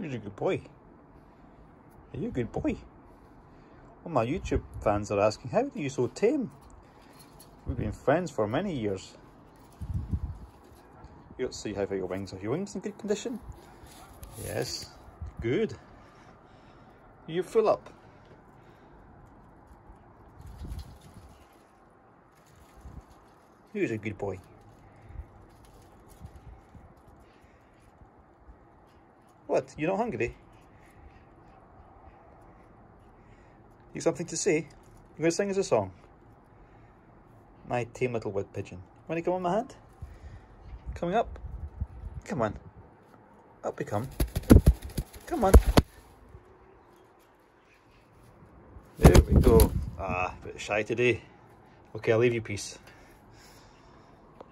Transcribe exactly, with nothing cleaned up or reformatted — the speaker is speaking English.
You're a good boy. Are you a good boy? Well, my YouTube fans are asking, how are you so tame? We've been friends for many years. Let's see how far your wings are. Your wings in good condition? Yes. Good. You're full up. Who's a good boy? What? You're not hungry? You something to say? You're going to sing us a song? My tame little wood pigeon. Want to come on my hand? Coming up? Come on. Up we come. Come on. There we go. Ah, a bit shy today. Okay, I'll leave you peace.